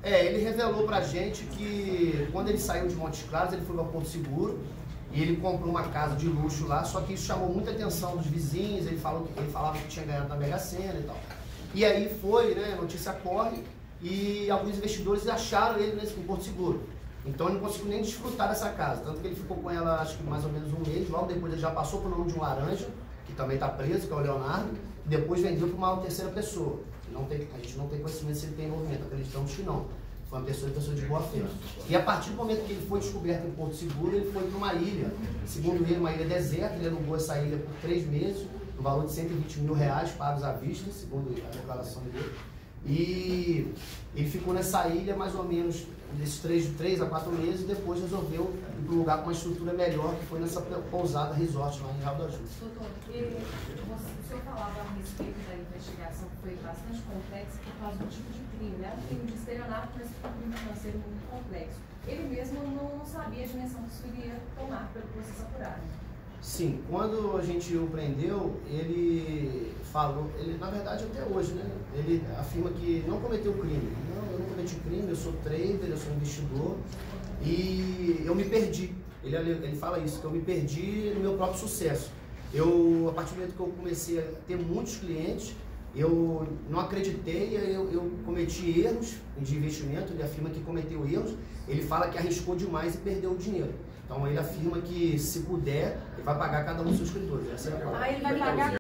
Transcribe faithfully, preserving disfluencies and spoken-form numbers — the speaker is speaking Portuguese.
É, ele revelou pra gente que quando ele saiu de Montes Claros, ele foi para Porto Seguro e ele comprou uma casa de luxo lá, só que isso chamou muita atenção dos vizinhos, ele, falou que, ele falava que tinha ganhado na Mega Sena e tal. E aí foi, né, a notícia corre e alguns investidores acharam ele nesse, em Porto Seguro. Então ele não conseguiu nem desfrutar dessa casa, tanto que ele ficou com ela acho que mais ou menos um mês, logo depois ele já passou por nome de um laranja, que também está preso, que é o Leonardo, e depois vendeu para uma terceira pessoa. Não tem, a gente não tem conhecimento se ele tem envolvimento, acreditamos que não. Foi uma pessoa, pessoa de boa fé. E a partir do momento que ele foi descoberto em Porto Seguro, ele foi para uma ilha, segundo ele, uma ilha deserta, ele alugou essa ilha por três meses, no valor de cento e vinte mil reais pagos à vista, segundo a declaração dele. E ele ficou nessa ilha mais ou menos desses três, três a quatro meses e depois resolveu ir para um lugar com uma estrutura melhor, que foi nessa pousada resort lá em Real da Ajuda. Doutor, o senhor falava a respeito da investigação que foi bastante complexa por causa do tipo de crime, né? Um crime de estelionato, mas um crime financeiro muito complexo. Ele mesmo não sabia a dimensão que isso iria tomar pelo processo apurado. Sim, quando a gente o prendeu, ele falou, ele na verdade até hoje, né? Ele afirma que não cometeu crime. Não, eu não cometi crime, eu sou trader, eu sou investidor e eu me perdi. Ele, ele fala isso, que eu me perdi no meu próprio sucesso. Eu, a partir do momento que eu comecei a ter muitos clientes, eu não acreditei, eu, eu cometi erros de investimento, ele afirma que cometeu erros, ele fala que arriscou demais e perdeu o dinheiro. Então ele afirma que se puder, ele vai pagar cada um dos seus credores. Essa é a palavra. Ah, ele vai pagar